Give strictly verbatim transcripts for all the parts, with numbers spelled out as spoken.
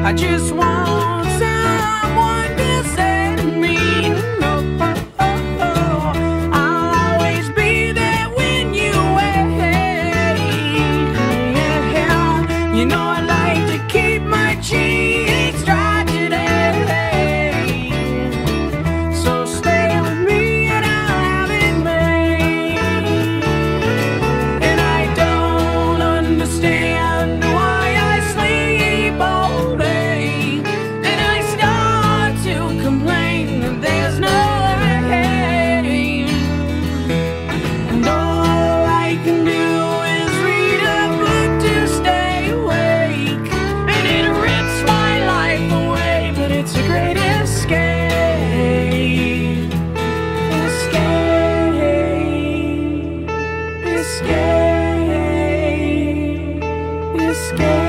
I just want someone to set me. No, oh, oh, oh. I'll always be there when you wait. Yeah, you know I like to keep my cheeks dry today. So stay with me and I'll have it made. And I don't understand why I sleep all day, and I start to complain that there's no rain. And all I can do is read a book to stay awake, and it rips my life away, but it's a great escape. Escape. Escape. Escape.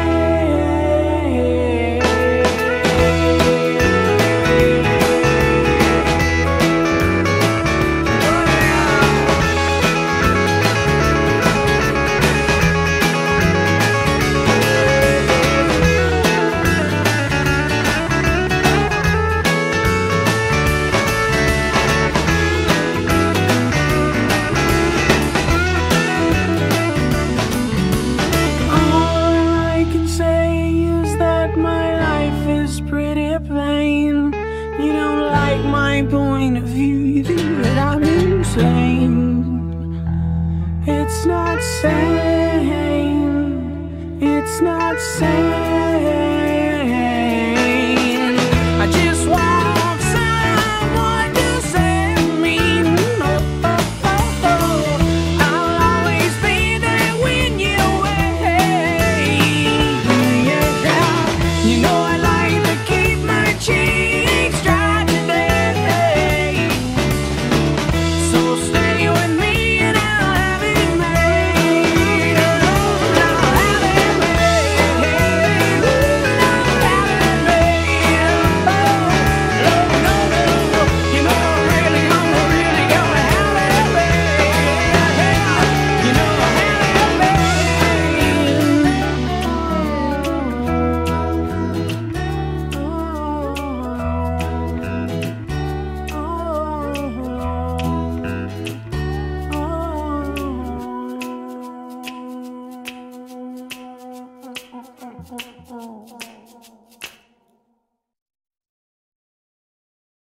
All I can say is that my life is pretty plain. You don't like my point of view, you think that I'm insane. It's not sane. It's not sane. I just want someone to set me. Oh, oh, oh, oh. I'll always be there when you wait. Yeah, you know